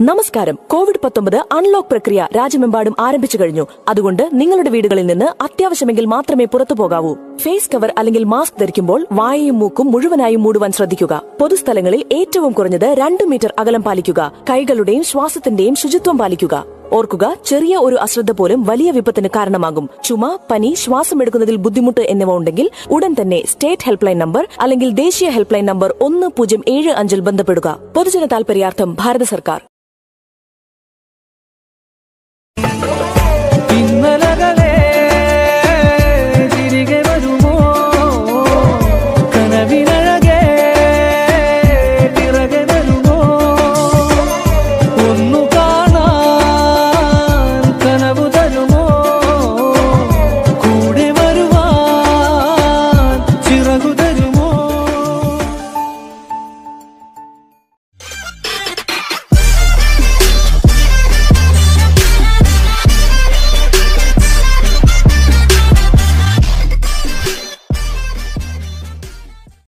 നമസ്കാരം. COVID-19 unlock പ്രക്രിയ രാജ്യമെമ്പാടും ആരംഭിച്ചു കഴിഞ്ഞു. അതുകൊണ്ട് നിങ്ങളുടെ വീടുകളിൽ നിന്ന് അത്യാവശ്യമെങ്കിൽ മാത്രമേ പുറത്തു പോകാവൂ. ഫേസ് കവർ അല്ലെങ്കിൽ മാസ്ക് ധരിക്കുമ്പോൾ വായയും മൂക്കും മുഴുവനായും മൂടുവാൻ ശ്രദ്ധിക്കുക. പൊതുസ്ഥലങ്ങളിൽ ഏറ്റവും കുറഞ്ഞത് 2 മീറ്റർ അകലം പാലിക്കുക. കൈകളുടെയും ശ്വാസത്തിന്റെയും ശുചിത്വം പാലിക്കുക. ഓർക്കുക, ചെറിയ ഒരു അശ്രദ്ധ പോലും വലിയ വിപത്തിന് കാരണമാകും. ചുമ, പനി, ശ്വാസമെടുക്കുന്നതിൽ ബുദ്ധിമുട്ട് എന്നിവ ഉണ്ടെങ്കിൽ ഉടൻ തന്നെ സ്റ്റേറ്റ് ഹെൽപ്പ് ലൈൻ നമ്പർ അല്ലെങ്കിൽ ദേശീയ ഹെൽപ്പ് ലൈൻ നമ്പർ 1075 ബന്ധപ്പെടുക. പൊതുജന താൽപര്യാർത്ഥം ഭാരത സർക്കാർ.